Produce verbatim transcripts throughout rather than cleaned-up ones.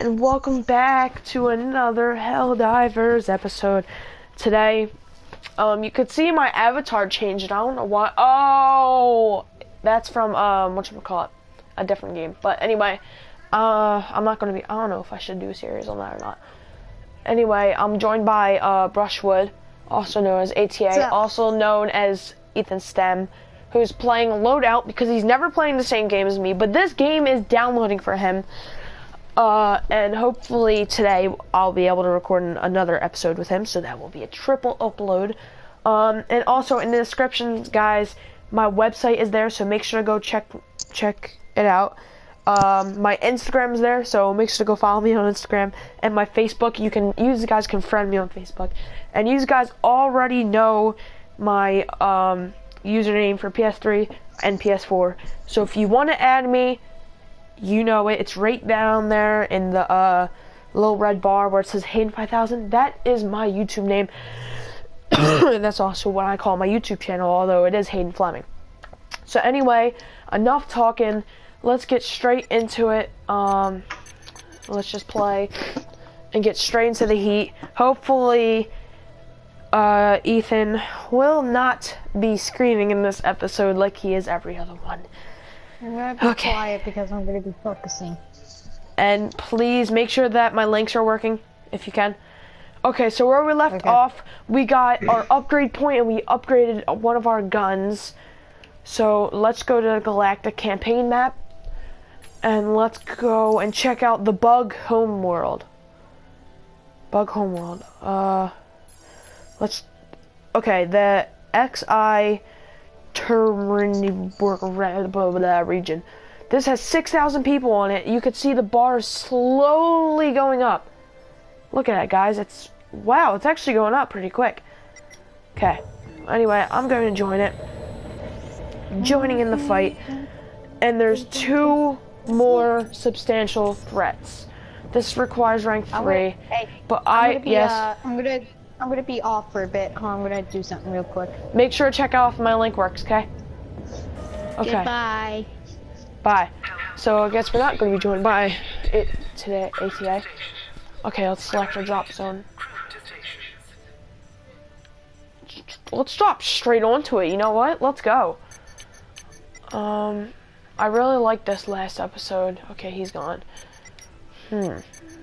and welcome back to another Helldivers episode. Today, um, you could see my avatar changed. I don't know why. Oh, that's from um, whatchamacallit, a different game. But anyway, uh, I'm not gonna be. I don't know if I should do a series on that or not. Anyway, I'm joined by uh, Brushwood, also known as A T A, also known as Ethan Stem, who's playing Loadout because he's never playing the same game as me, but this game is downloading for him. Uh, and hopefully today I'll be able to record an, another episode with him, so that will be a triple upload. Um, and also in the description, guys, my website is there, so make sure to go check check it out. Um, my Instagram is there, so make sure to go follow me on Instagram. And my Facebook, you can, you guys can friend me on Facebook. And you guys already know my um, username for P S three and P S four. So if you want to add me, you know it. It's right down there in the uh, little red bar where it says Hayden five thousand. That is my YouTube name. And that's also what I call my YouTube channel, although it is Hayden Fleming. So anyway, enough talking. Let's get straight into it. Um, let's just play and get straight into the heat. Hopefully, uh, Ethan will not be screaming in this episode like he is every other one. I'm gonna be Okay. quiet because I'm gonna be focusing. And please make sure that my links are working, if you can. Okay, so where we left Okay. off, we got our upgrade point and we upgraded one of our guns. So let's go to the Galactic campaign map. And let's go and check out the Bug Homeworld. Bug Homeworld. Uh, let's. Okay, the X I Terranburg region. This has six thousand people on it. You could see the bars slowly going up. Look at that, guys. It's wow. It's actually going up pretty quick. Okay. Anyway, I'm going to join it. Joining in the fight, and there's two more substantial threats. This requires rank three, Gonna, hey, but I'm I gonna be, yes. Uh, I'm gonna I'm gonna be off for a bit. Hold on, I'm gonna do something real quick. Make sure to check out if my link works, okay? Okay. Goodbye. Bye. So I guess we're not going to be joined by it today, A T A. Okay, let's select our drop zone. Let's drop straight onto it. You know what? Let's go. Um, I really liked this last episode. Okay, he's gone. Hmm.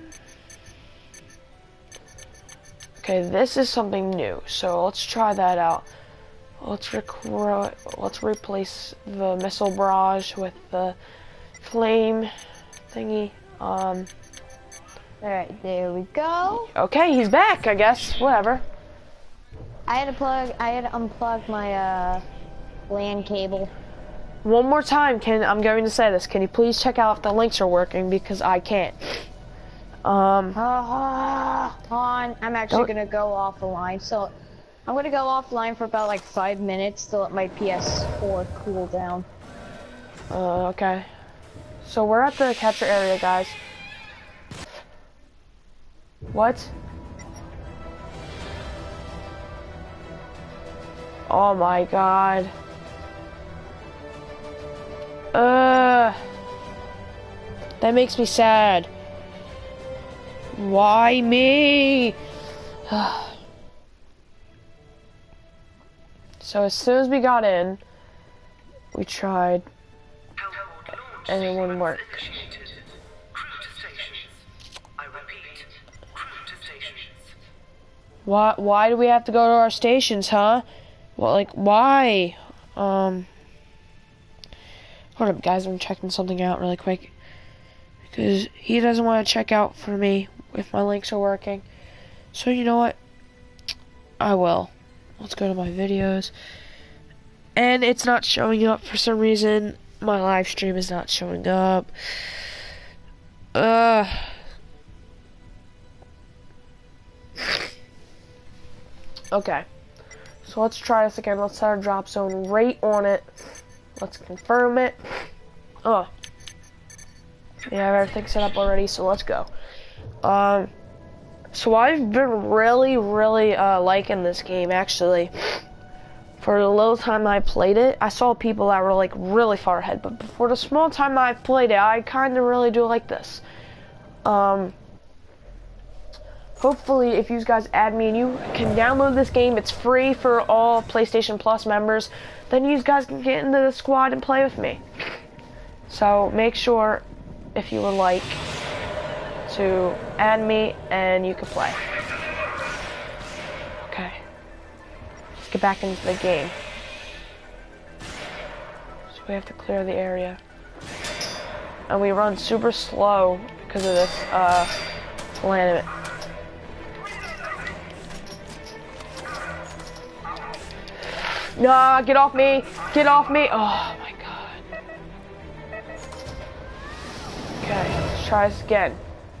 Okay, this is something new, so let's try that out. Let's recro let's replace the missile barrage with the flame thingy. Um. All right, there we go. Okay, he's back. I guess. Whatever. I had to plug. I had to unplug my uh LAN cable. One more time, can I'm going to say this. Can you please check out if the links are working because I can't. Um. Uh, on. I'm actually Don't- gonna go offline. So I'm gonna go offline for about like five minutes to let my P S four cool down. Uh, okay. So we're at the capture area, guys. What? Oh my god. Uh, that makes me sad. Why me? So as soon as we got in, we tried, and it wouldn't work. Why? Why do we have to go to our stations, huh? Well, like, why? Um. Hold up, guys. I'm checking something out really quick because he doesn't want to check out for me if my links are working. So you know what? I will. Let's go to my videos, and it's not showing up for some reason. My live stream is not showing up. Uh. Okay, so let's try this again. Let's set our drop zone right on it. Let's confirm it. Oh, we have everything set up already, so let's go. Um, so I've been really, really uh, liking this game, actually. For the little time I played it, I saw people that were like really far ahead, but for the small time I played it, I kind of really do like this. Um, hopefully, if you guys add me and you can download this game, it's free for all PlayStation Plus members, then you guys can get into the squad and play with me. So make sure, if you would like, to add me and you can play. Okay. Let's get back into the game. So we have to clear the area. And we run super slow because of this uh, land. Nah, get off me! Get off me! Oh my god. Okay, let's try this again.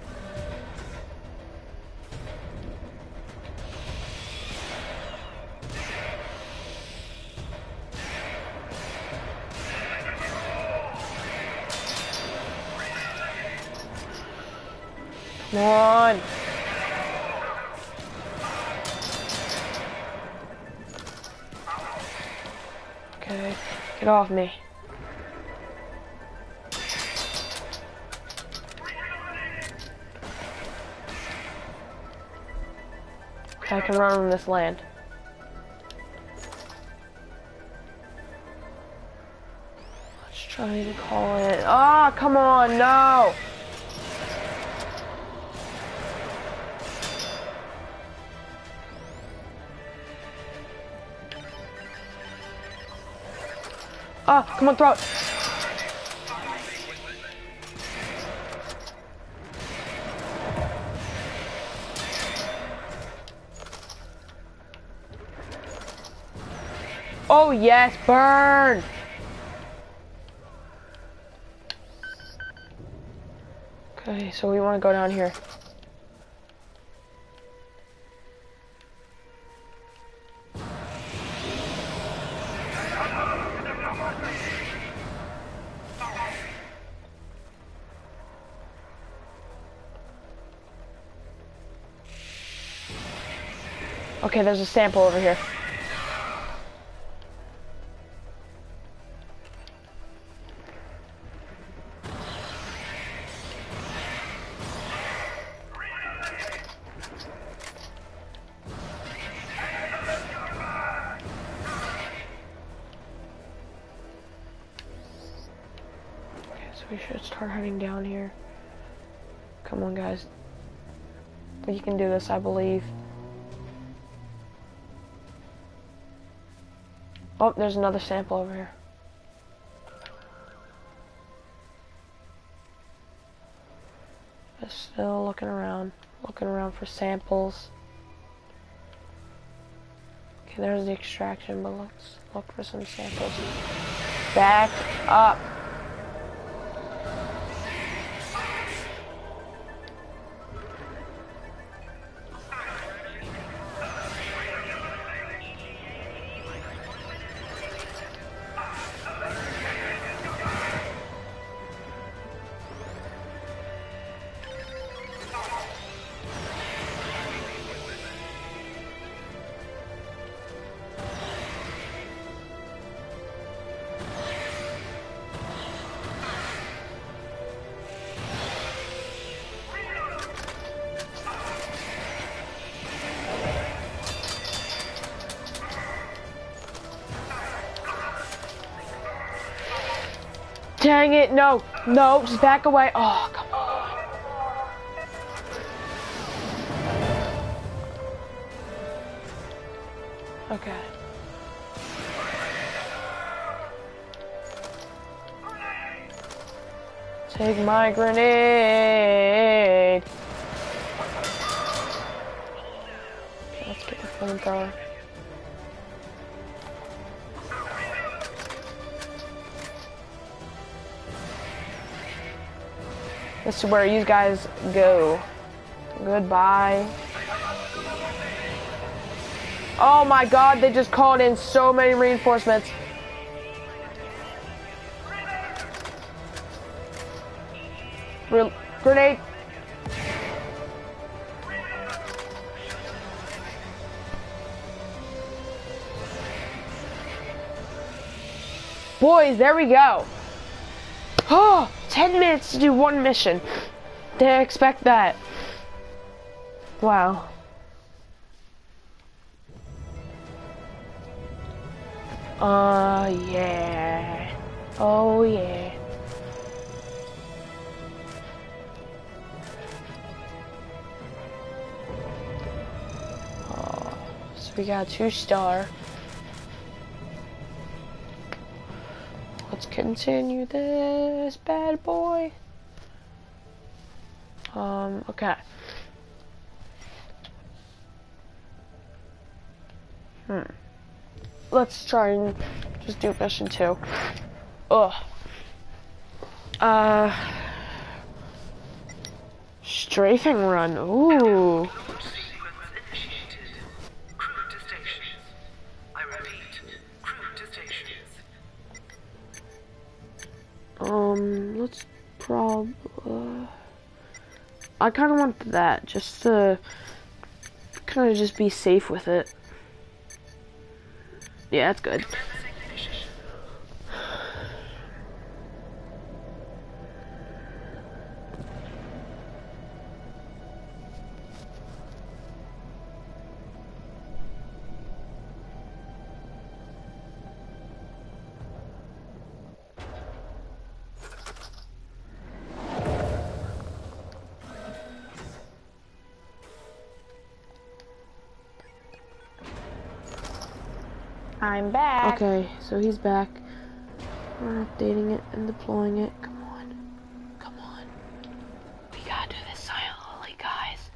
Come on! Okay, get off me. Okay, I can run on this land. Let's try to call it. Ah, oh, come on, no! Ah, come on, throw it. Oh yes, burn. Okay, so we want to go down here. Okay, there's a sample over here. Okay, so we should start heading down here. Come on, guys. You can do this, I believe. Oh, there's another sample over here. Just still looking around, looking around for samples. Okay, there's the extraction, but let's look for some samples. Back up. Dang it, no, no, just back away. Oh, come on. Okay. Take my grenade. Okay, let's get the flamethrower. This is where you guys go. Goodbye. Oh my god, they just called in so many reinforcements. Re grenade. Boys, there we go. Oh, ten minutes to do one mission. Didn't expect that. Wow. Uh, yeah. Oh, yeah. Oh, so we got a two star. Let's continue this bad boy. Um, okay. Hmm. Let's try and just do mission two. Ugh. Uh. Strafing run. Ooh. Um, let's prob. Uh, I kind of want that, just to kind of just be safe with it. Yeah, that's good. I'm back. Okay, so he's back. We're updating it and deploying it. Come on. Come on. We gotta do this silently, guys.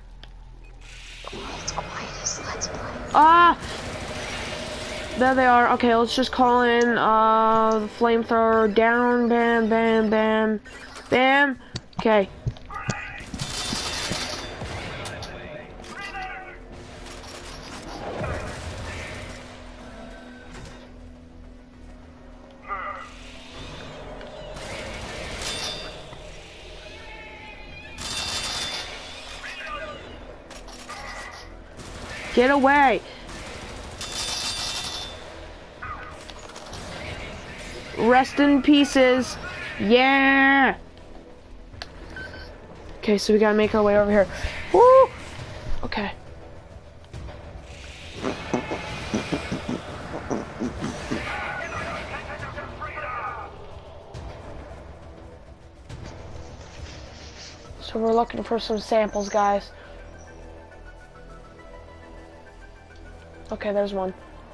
Let's quiet this. Let's play. Ah! There they are. Okay, let's just call in uh, the flamethrower down. Bam, bam, bam. Bam. Okay. Get away! Rest in pieces. Yeah! Okay, so we gotta make our way over here. Woo! Okay. So we're looking for some samples, guys. Okay, there's one.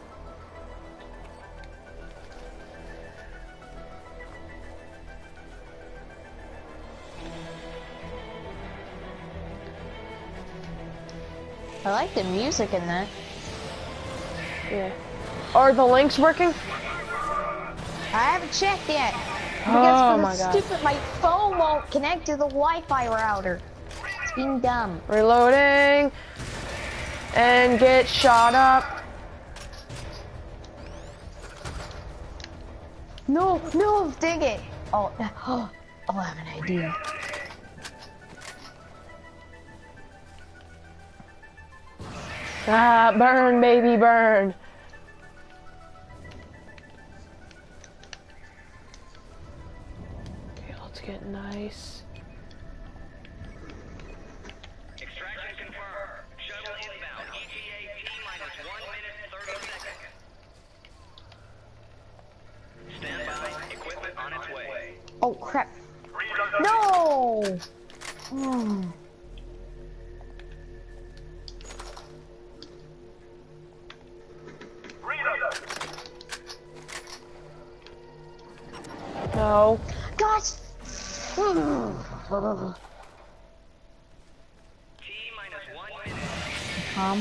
I like the music in that. Yeah. Are the links working? I haven't checked yet. Oh Because my for god. the stupid, my phone won't connect to the Wi-Fi router. It's being dumb. Reloading. And get shot up. No, no, dig it. Oh, oh, I have an idea. Ah, burn, baby, burn. Okay, let's get nice. Extraction confirmed. Shuttle inbound. E T A T minus one minute thirty seconds. Stand by. Equipment on its way. Oh crap. No. Hmm. No. Gosh. T minus one minute. Um.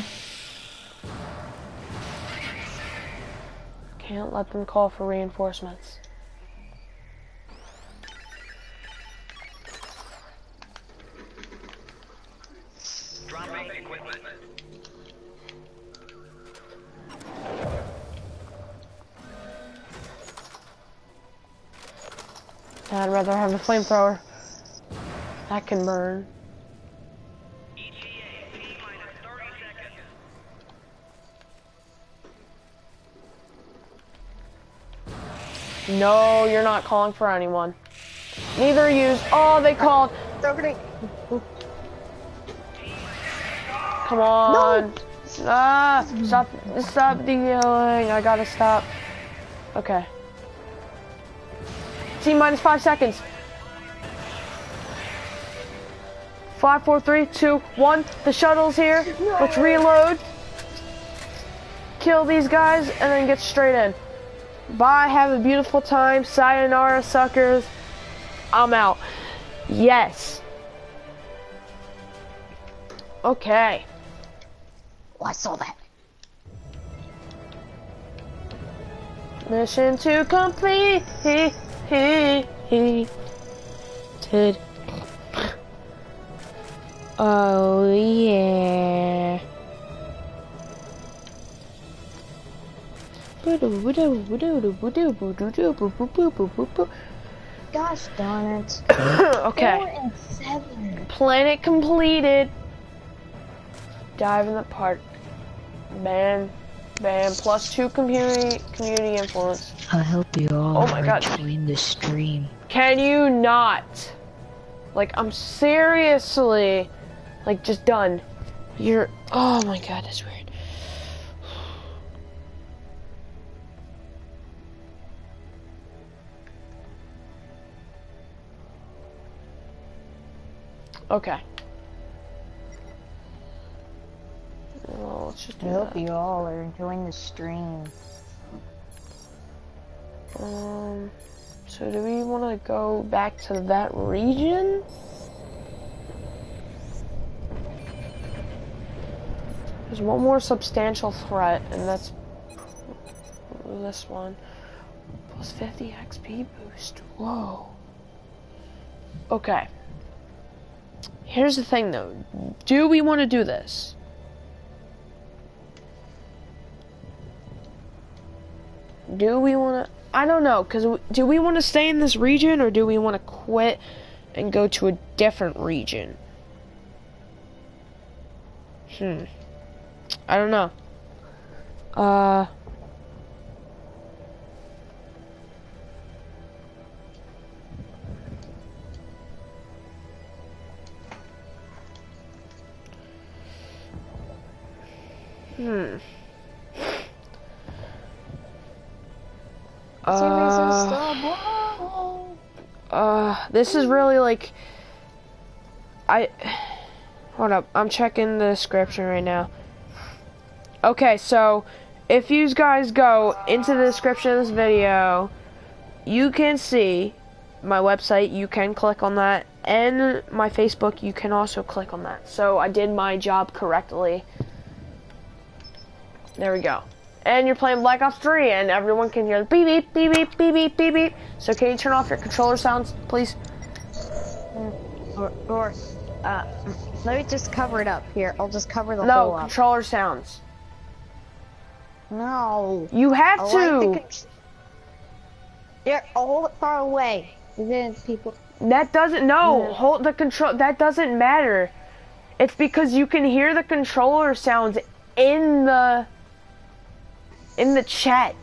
Can't let them call for reinforcements. Dropping equipment. I'd rather have a flamethrower. That can burn. E T A T minus thirty seconds. No, you're not calling for anyone. Neither use. Oh, they called. throw a grenade. Come on. Ah, stop, stop dealing. I gotta stop. Okay. T minus five seconds. Five, four, three, two, one. The shuttle's here. Let's reload. Kill these guys and then get straight in. Bye, have a beautiful time. Sayonara, suckers. I'm out. Yes. Okay. Oh, I saw that. Mission to complete. Oh yeah. Gosh darn it. Okay. Four and seven. Planet completed. Dive in the park. Bam. Bam. Plus two community community influence. I hope you all Oh my are God. enjoying the stream. Can you not? Like, I'm seriously, like, just done. You're, oh my God, that's weird. Okay. Well, let's just do I hope that. you all are enjoying the stream. Um, so do we want to go back to that region? There's one more substantial threat, and that's this one. Plus fifty X P boost. Whoa. Okay. Here's the thing, though. Do we want to do this? Do we want to... I don't know, because do we want to stay in this region, or do we want to quit and go to a different region? Hmm. I don't know. Uh... Hmm. Uh, uh, this is really like, I, hold up, I'm checking the description right now. Okay, so, if you guys go into the description of this video, you can see my website, you can click on that, and my Facebook, you can also click on that. So, I did my job correctly. There we go. And you're playing Black Ops three, and everyone can hear the beep beep beep beep beep beep beep beep. So can you turn off your controller sounds, please? Or, or uh, let me just cover it up here. I'll just cover the No, whole up. controller sounds. No. You have I to. like the con- Here, I'll hold it far away. And then people. That doesn't. No, Yeah. hold the control. That doesn't matter. It's because you can hear the controller sounds in the. In the chat.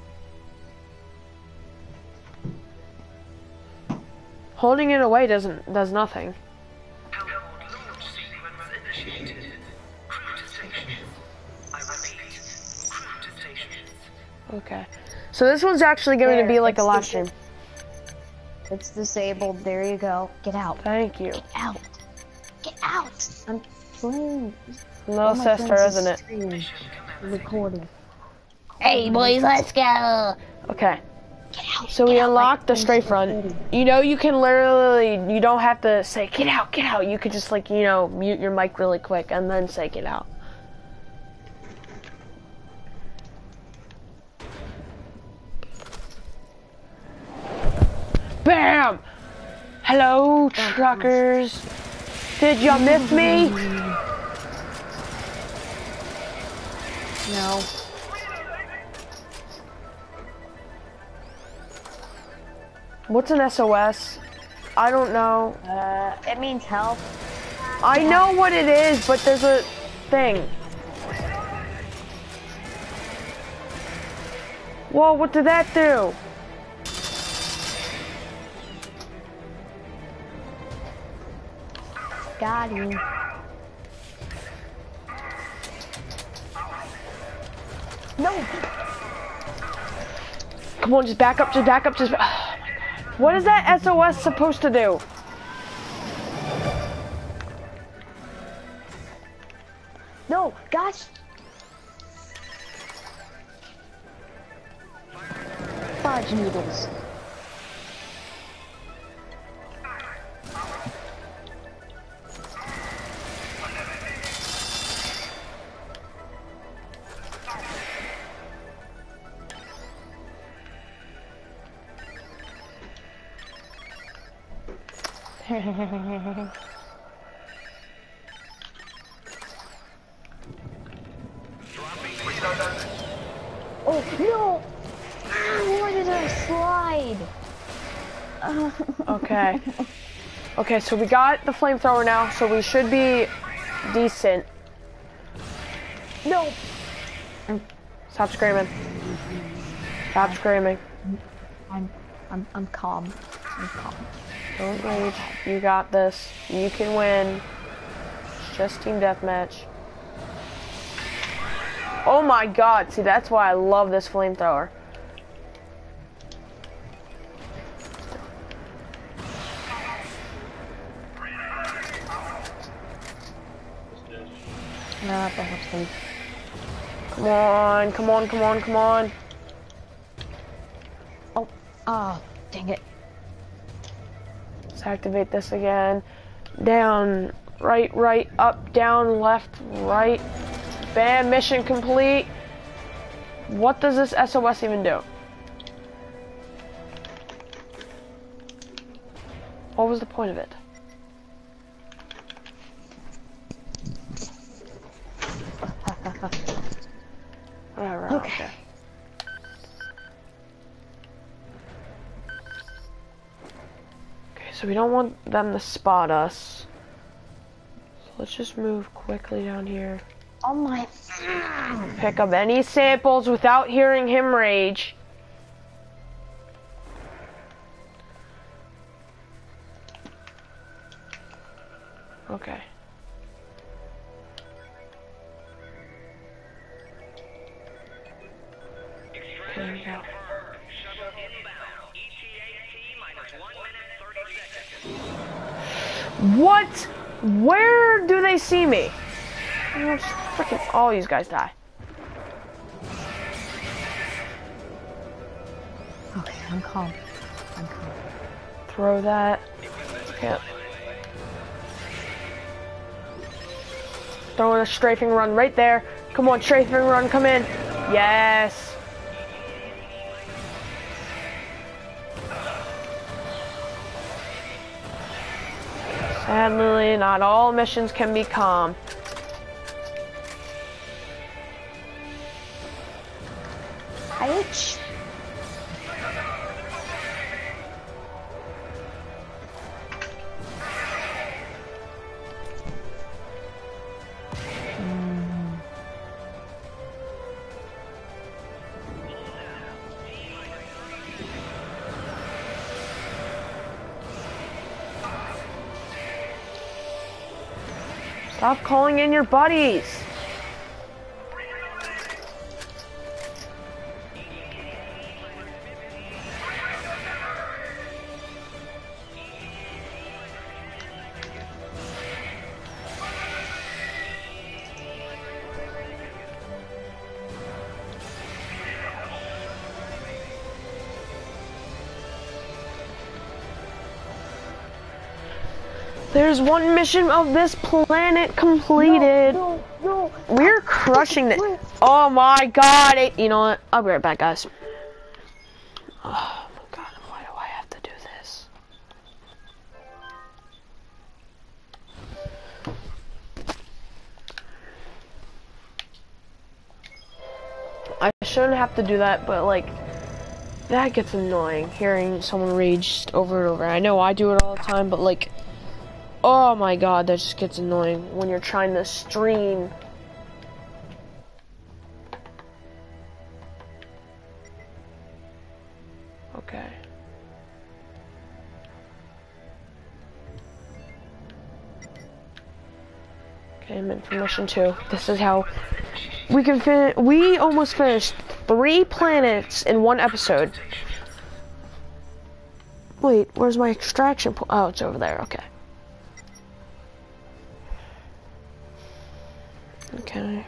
Holding it away doesn't does nothing. Hellbound launch sequence initiated. Crew to stations. I repeat, crew to stations. Okay. So this one's actually going to There, be like a it's live the- stream. It's disabled. There you go. Get out. Thank you. Get out. Get out. I'm playing. No, all my sister, friends' isn't it? stream, recording. Hey boys, let's go. Okay. Get out. So get we out, unlocked like, the friends straight recording. front. You know, you can literally, you don't have to say, get out, get out. You could just like, you know, mute your mic really quick and then say, get out. Bam! Hello, truckers. Did you miss me? No. What's an S O S? I don't know. Uh, it means help. I know what it is, but there's a thing. Whoa, what did that do? Got you. No! Come on, just back up, just back up, just... Oh my God. What is that S O S supposed to do? No, gosh! Fudge noodles. Oh no! Ah, why did I slide? Uh, Okay. Okay, so we got the flamethrower now, so we should be decent. no! Stop screaming. Stop screaming. I'm, I'm, I'm calm. I'm calm. Don't rage. You got this. You can win. It's just team deathmatch. Oh my God! See, that's why I love this flamethrower. Nah, perhaps sleep. Come on! Come on! Come on! Come on! Oh, ah, dang it. Let's activate this again. Down, right, right, up, down, left, right. Bam, mission complete. What does this S O S even do? What was the point of it? Whatever, Okay. okay. Okay, so we don't want them to spot us. So let's just move quickly down here. Oh my. Pick up any samples without hearing him rage. Okay. There we go. What? Where do they see me? Freaking all these guys die. Okay, I'm calm. I'm calm. Throw that. Yep. Throw in a strafing run right there. Come on, strafing run, come in. Yes. Sadly, not all missions can be calm. Ouch. Stop calling in your buddies. There's one mission of this planet completed. No, no, no. We're crushing it. Oh my God. It, you know what? I'll be right back, guys. Oh my God. Why do I have to do this? I shouldn't have to do that, but like, that gets annoying, hearing someone rage over and over. I know I do it all the time, but like, oh my God, that just gets annoying when you're trying to stream. Okay. Okay, I'm in for mission two. This is how we can fin- we almost finished three planets in one episode. Wait, where's my extraction po- oh, it's over there, okay. Okay.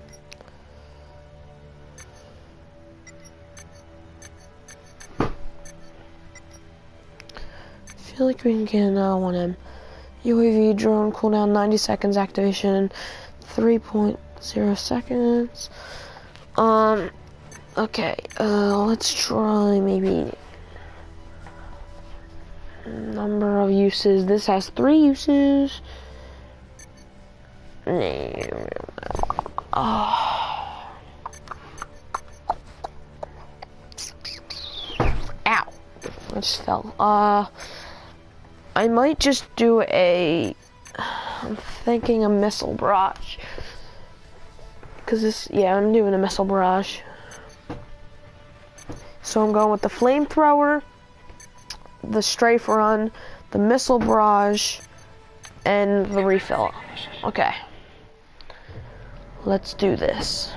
I feel like we can get another one in. U A V drone cooldown ninety seconds, activation three point zero seconds. Um, okay, uh, let's try maybe number of uses. This has three uses. Oh. Ow. I just fell. Uh, I might just do a, I'm thinking a missile barrage. Cause this, yeah, I'm doing a missile barrage. So I'm going with the flamethrower, the strafe run, the missile barrage, and the refill. Okay. Let's do this.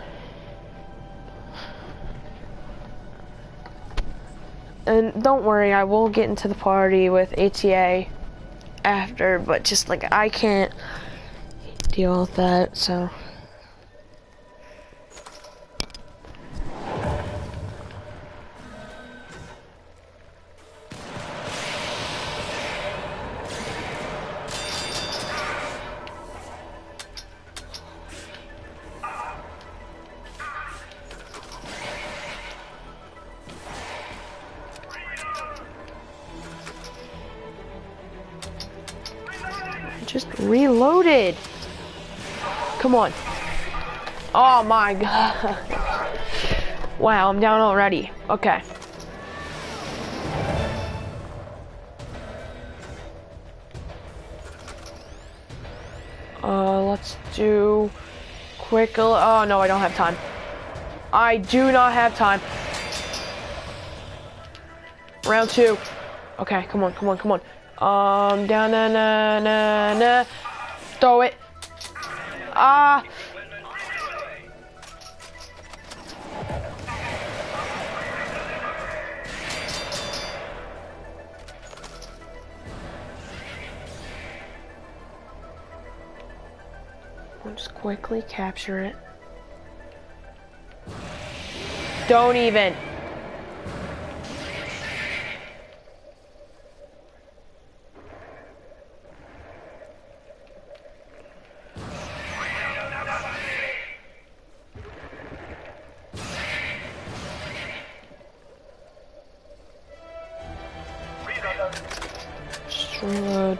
And don't worry, I will get into the party with A T A after, but just like I can't deal with that, so. Just reloaded. Come on. Oh my god. Wow, I'm down already. Okay. Uh, let's do quick. Oh no, I don't have time. I do not have time. Round two. Okay, come on, come on, come on. Um, down, na, na, na, na. Throw it. Ah. I'll just quickly capture it. Don't even. Just reload.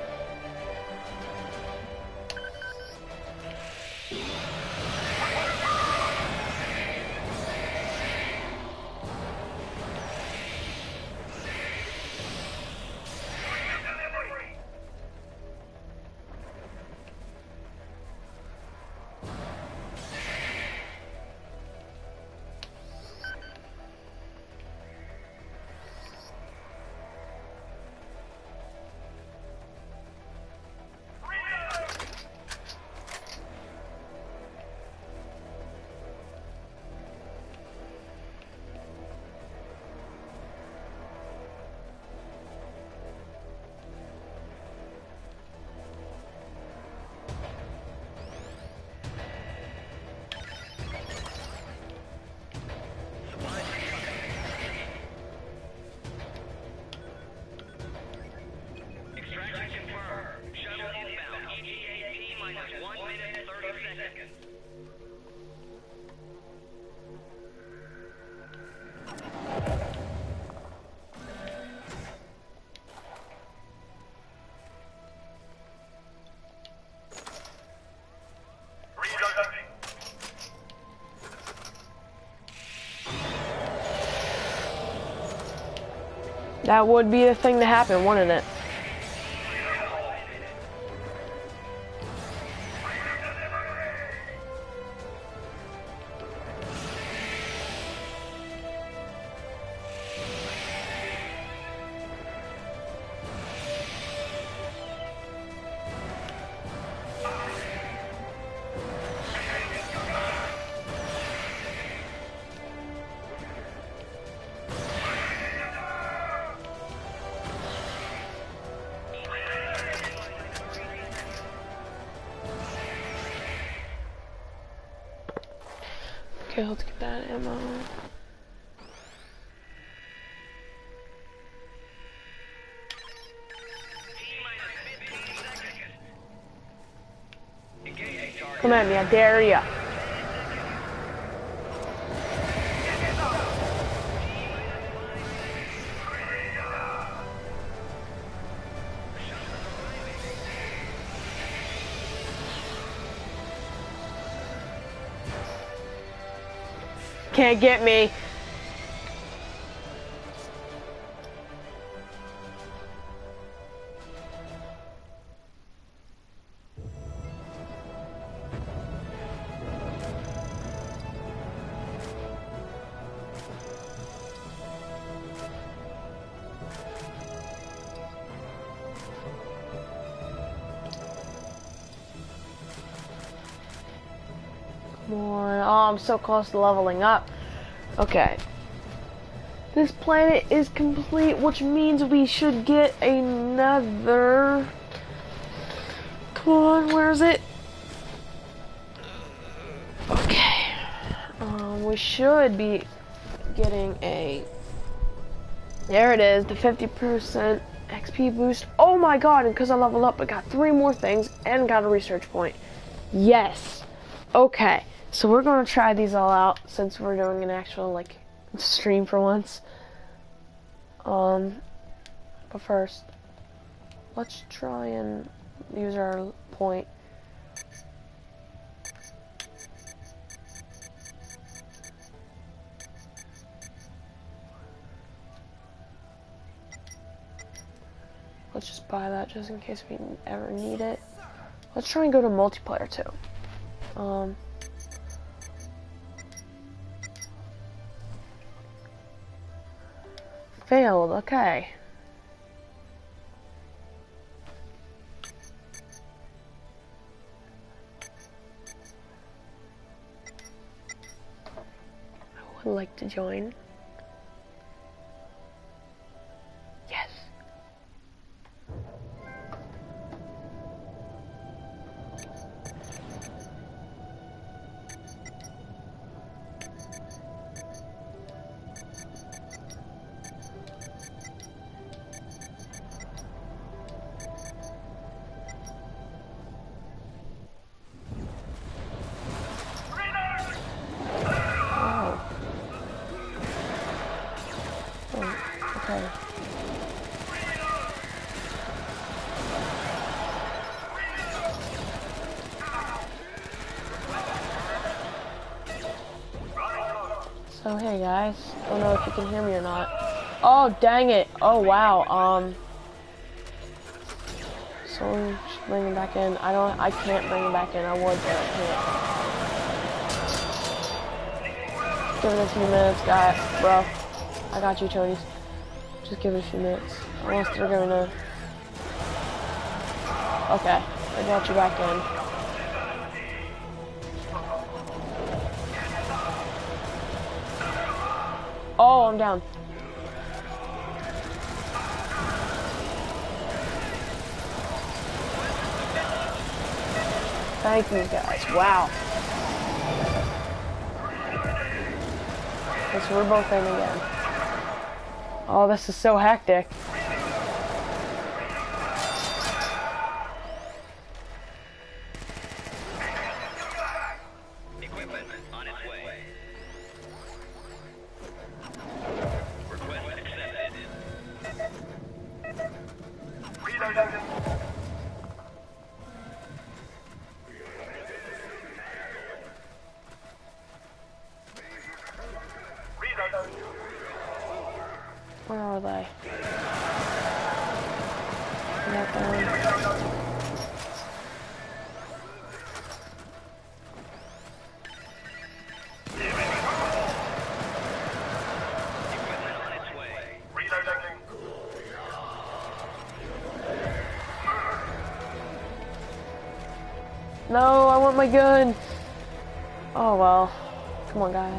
That would be the thing to happen, wouldn't it? Okay, let's get that ammo. Come at me, I dare ya. Can't get me. Come on. Oh, I'm so close to leveling up. Okay. This planet is complete, which means we should get another... Come on, where is it? Okay. Um, we should be getting a... There it is, the fifty percent X P boost. Oh my god, and because I leveled up, I got three more things and got a research point. Yes. Okay. So we're going to try these all out since we're doing an actual, like, stream for once. Um, but first, let's try and use our point. Let's just buy that just in case we ever need it. Let's try and go to multiplayer too. Um... Failed, okay. I would like to join. Yes. So hey guys, I don't know if you can hear me or not. Oh dang it! Oh wow. Um. So just bring him back in. I don't. I can't bring him back in. I would, but I can't. Give it a few minutes, guy, bro. I got you, Tony. Just give it a few minutes. Unless they're gonna. Okay, I got you back in. Oh, I'm down. Thank you guys. Wow. Okay, so we're both in again. Oh, this is so hectic. Equipment on its way. Request accepted. Reloading. Where are they? Not them. No, I want my gun. Oh well. Come on, guys.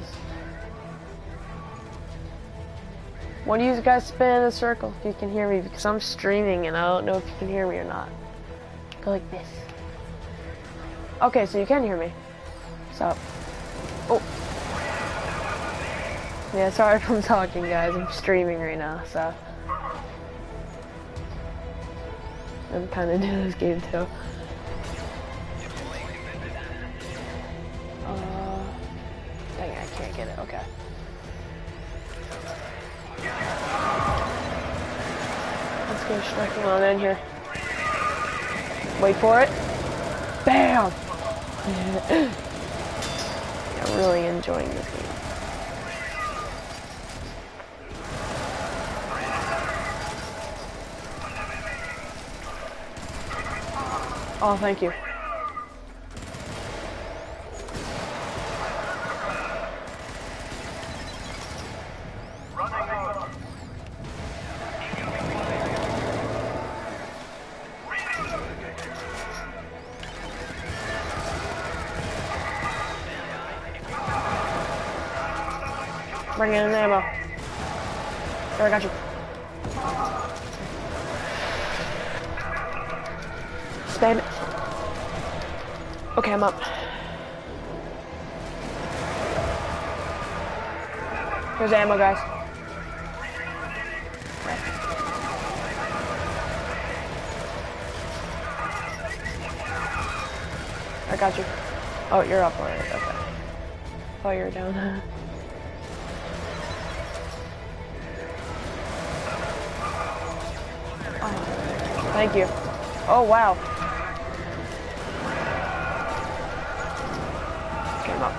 Why do you guys spin in a circle if you can hear me? Because I'm streaming and I don't know if you can hear me or not. Go like this. Okay, so you can hear me. So, oh. Yeah, sorry if I'm talking, guys. I'm streaming right now, so I'm kind of new to this game too. Uh, dang it, I can't get it. Okay. Let's go striking on in here. Wait for it. Bam! Yeah, I'm really enjoying this game. Oh, thank you. Bring in ammo. There, I got you. Spam it. Okay, I'm up. Here's ammo, guys. I got you. Oh, you're up already. Okay. Oh, you're down. Oh, thank you. Oh, wow. Came up.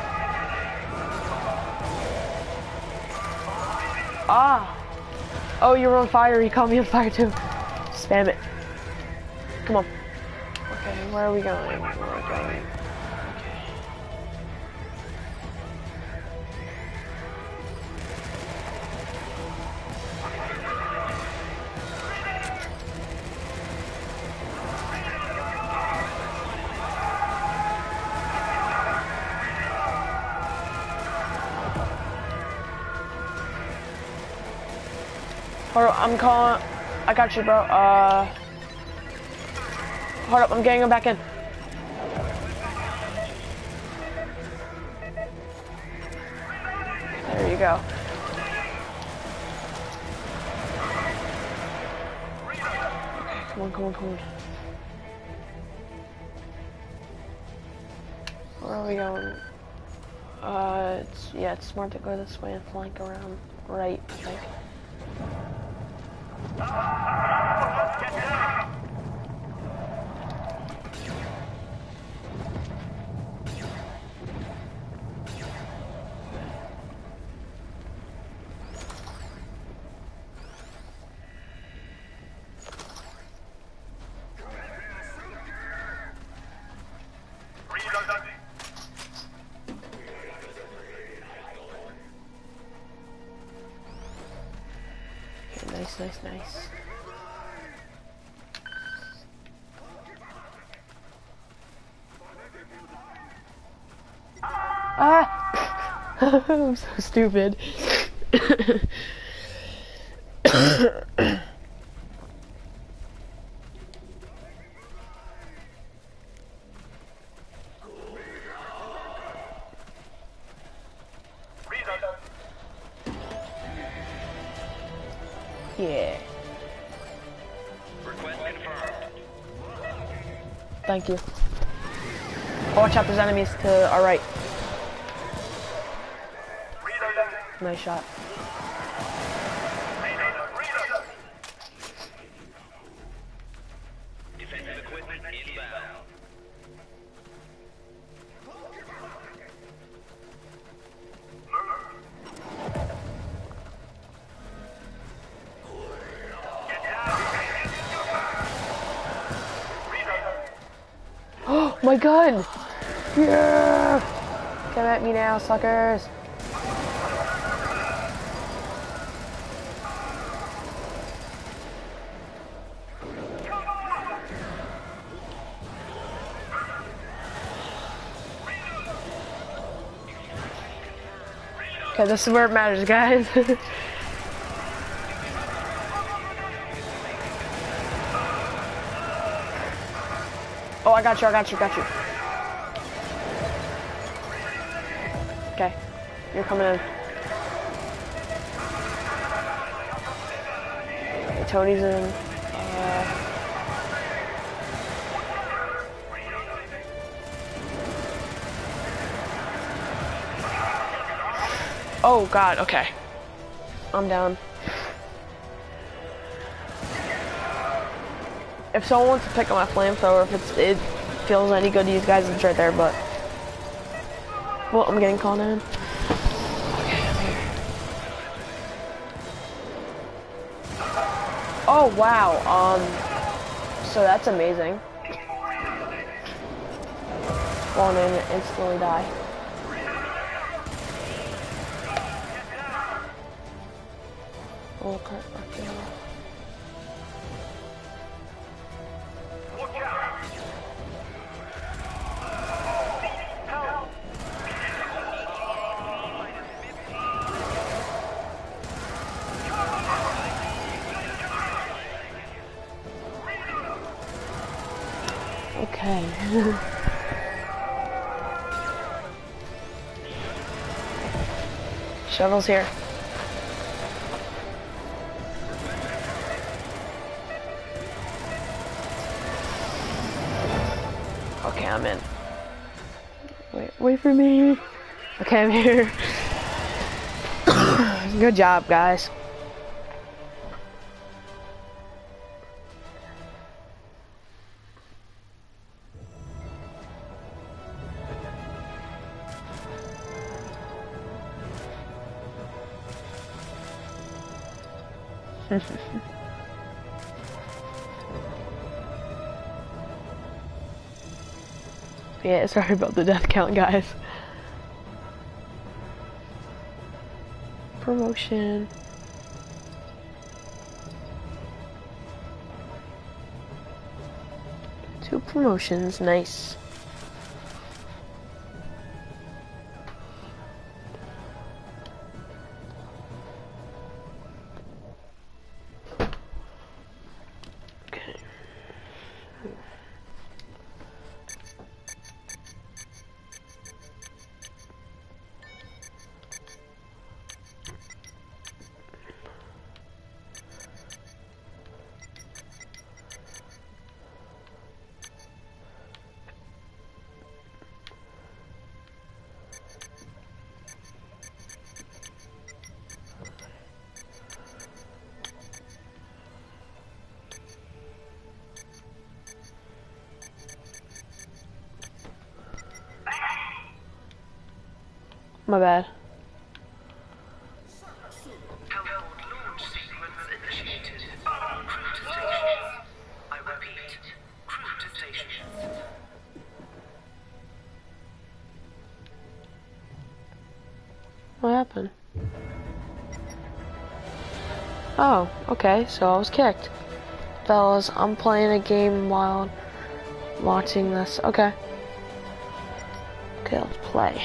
Ah! Oh, you were on fire. You caught me on fire too. Spam it. Come on. Okay, where are we going? Where are we going? Hold up, I'm calling. I got you, bro. Uh, hold up, I'm getting him back in. There you go. Okay, come on, come on, come on. Where are we going? Uh, it's, yeah, it's smart to go this way and flank around right, I think. Nice, nice, nice. Ah! I'm so stupid. Yeah. Request confirmed. Thank you. Oh, watch out, there's enemies to our right. Nice shot. Defensive equipment inbound. Oh my god! Yeah! Come at me now, suckers! Okay, this is where it matters, guys. Oh, I got you, I got you, got you. Okay, you're coming in. Tony's in. Uh, oh God. Okay. I'm down. If someone wants to pick up my flamethrower, if it's, it feels any good to use guys, it's right there, but... Well, I'm getting called in. Okay, I'm here. Oh, wow, um... So that's amazing. Spawn in and instantly die. Oh, crap, okay. Okay. Shovel's here. Okay, I'm in. Wait, wait for me. Okay, I'm here. Good job, guys. Yeah, sorry about the death count, guys. Promotion. Two promotions, nice. My bad. Hellbound launch sequence initiated. Crew to stations. I repeat, crew to stations. What happened? Oh, okay, so I was kicked. Fellas, I'm playing a game while watching this. Okay. Okay, let's play.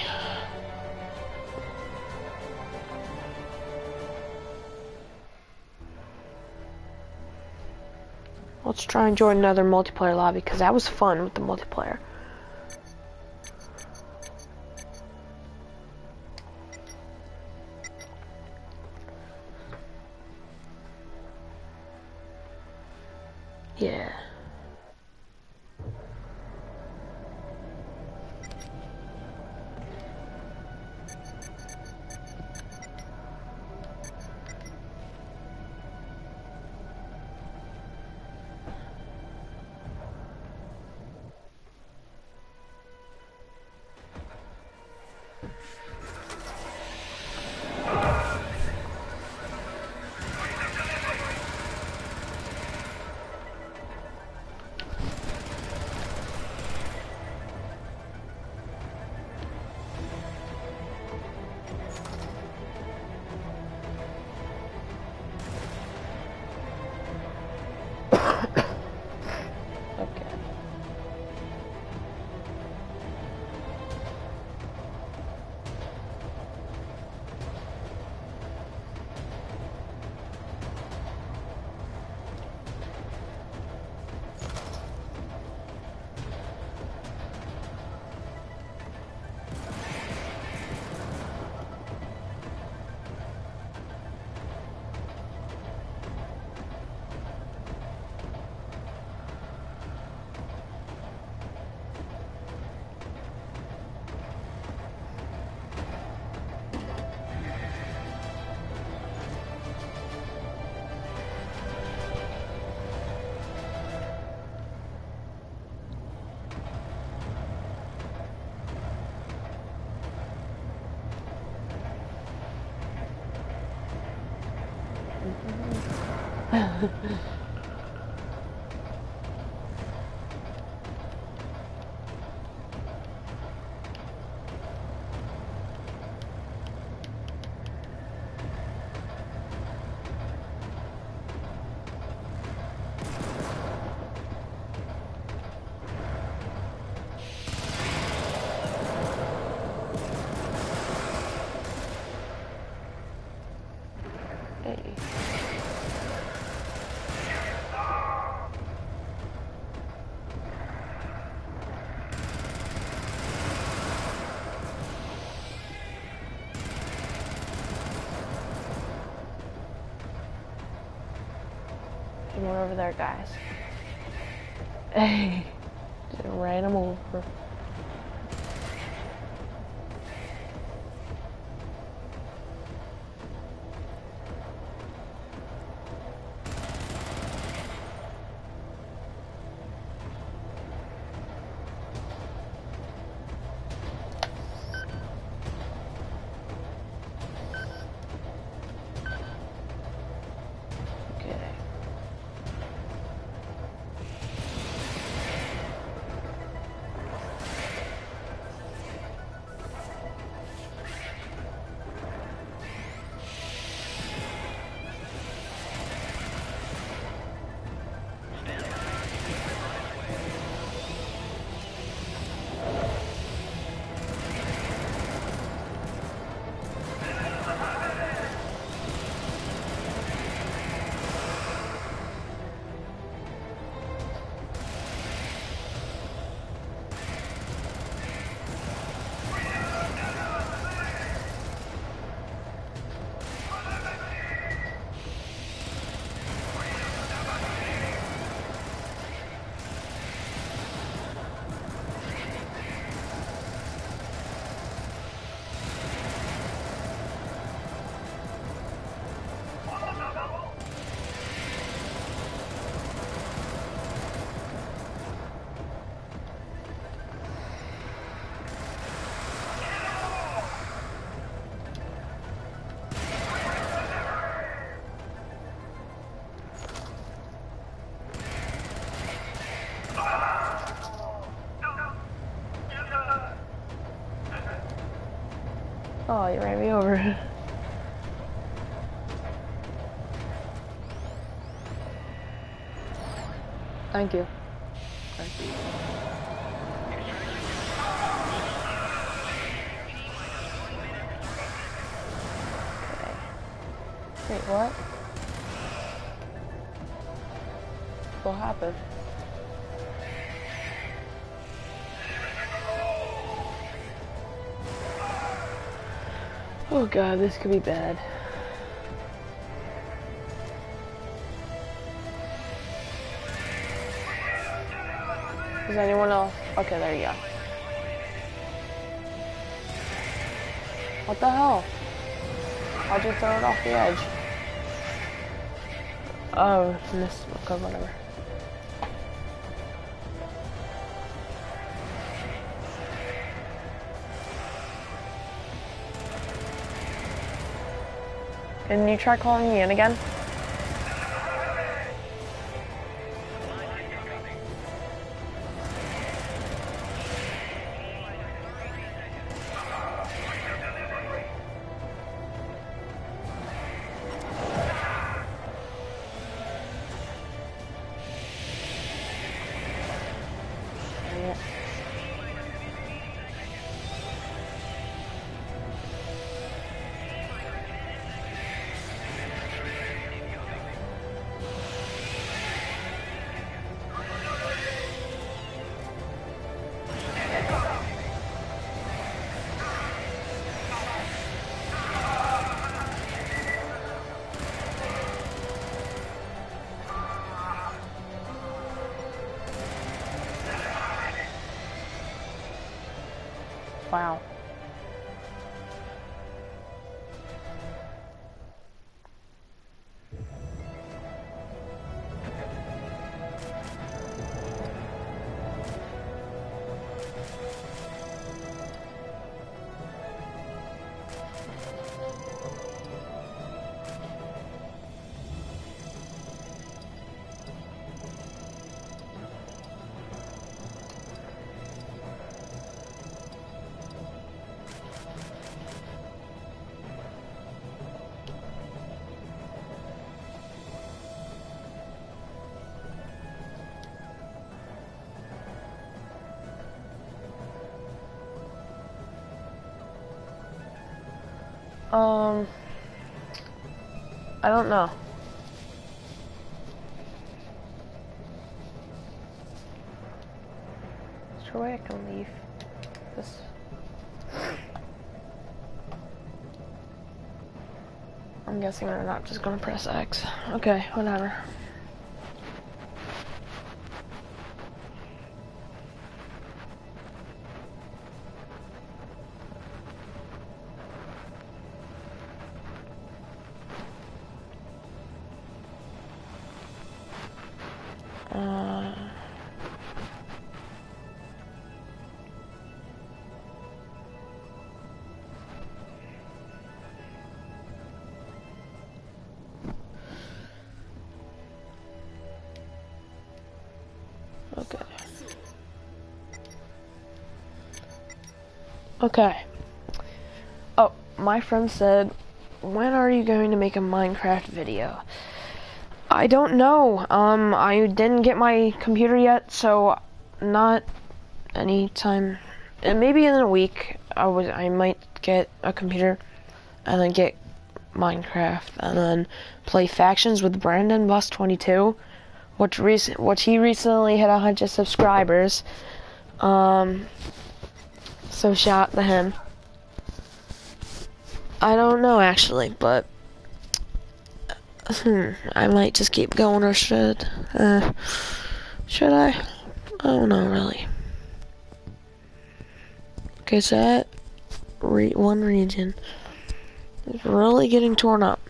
Let's try and join another multiplayer lobby, because that was fun with the multiplayer. Yeah. Hey. Anyone over there, guys? Hey, just ran him over. Okay. Oh, you ran me over. Thank you. Thank you. Okay. Wait, what? What happened? Oh god, this could be bad. Is anyone else? Okay, there you go. What the hell? How'd you throw it off the edge? Oh, missed. Okay, whatever. Can you try calling me in again? Wow. Um, I don't know. Is there a way I can leave this? I'm guessing they're not just gonna press X. Okay, whatever. Uh, okay. Okay. Oh, my friend said, when are you going to make a Minecraft video? I don't know. Um, I didn't get my computer yet, so not anytime. And maybe in a week, I was I might get a computer, and then get Minecraft, and then play factions with Brandon Bus twenty-two, which recent which he recently hit a hundred subscribers. Um, so shout out to him. I don't know actually, but. Hmm, I might just keep going, or should, uh, should I? I don't know, really. Okay, so that re one region is really getting torn up.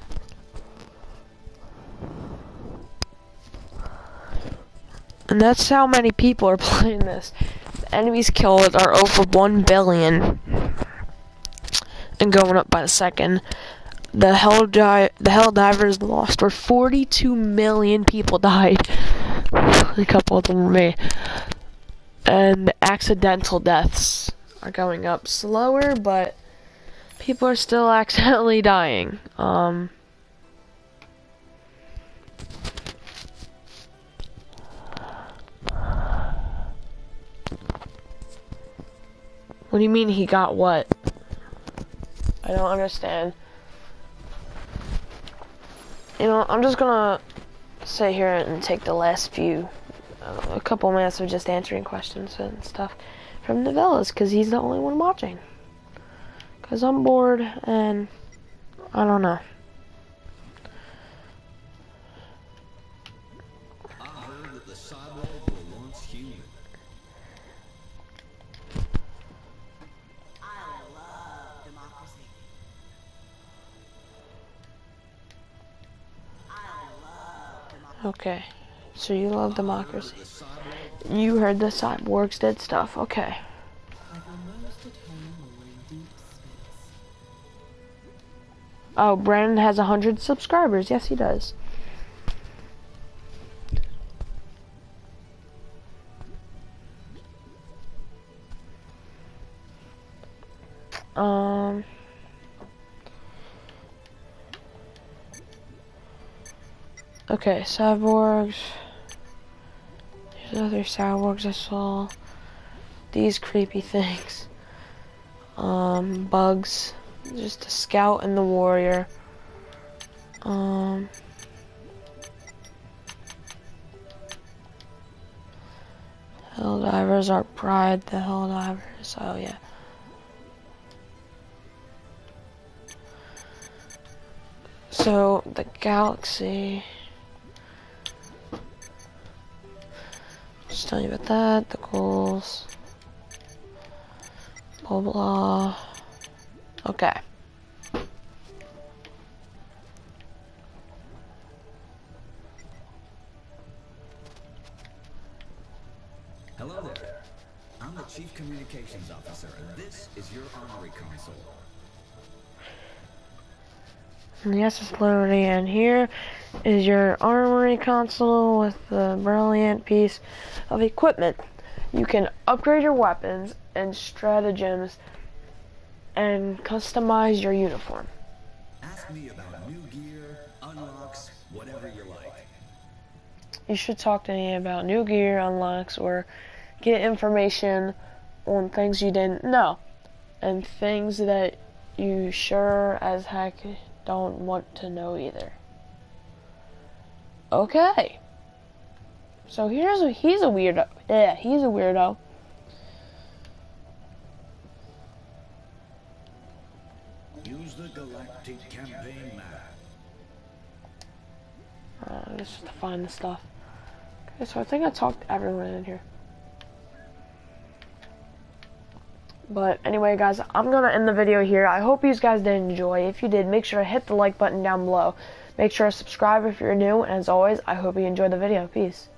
And that's how many people are playing this. The enemies killed are over one billion. And going up by the second. The hell di the hell divers lost, where forty-two million people died. A couple of them were me. And the accidental deaths are going up slower, but people are still accidentally dying. Um. What do you mean he got what? I don't understand. You know, I'm just gonna sit here and take the last few, uh, a couple minutes of just answering questions and stuff from Novellas, because he's the only one watching. Because I'm bored, and I don't know. I heard that the cyborg were once human. I love democracy. Okay, so you love democracy. You heard the cyborgs did stuff. Okay. Oh, Brandon has a hundred subscribers. Yes, he does. Um. Okay, cyborgs. There's other cyborgs I saw. These creepy things. Um, bugs. Just a scout and the warrior. Um. Helldivers are pride, the Helldivers. Oh, yeah. So, the galaxy. Just tell you about that, the goals. Blah, blah. Okay. Hello there. I'm the Chief Communications Officer, and this is your armory console. Yes, it's Liberty, and here is your armory console with the brilliant piece of equipment. You can upgrade your weapons and stratagems and customize your uniform. Ask me about new gear, unlocks, whatever you like. You should talk to me about new gear, unlocks, or get information on things you didn't know and things that you sure as heck don't want to know either. Okay. So here's a, he's a weirdo. Yeah, he's a weirdo. Use the galactic campaign map. Uh, just to find the stuff. Okay, so I think I talked to everyone in here. But anyway, guys, I'm gonna end the video here. I hope you guys did enjoy. If you did, make sure to hit the like button down below. Make sure to subscribe if you're new. And as always, I hope you enjoyed the video. Peace.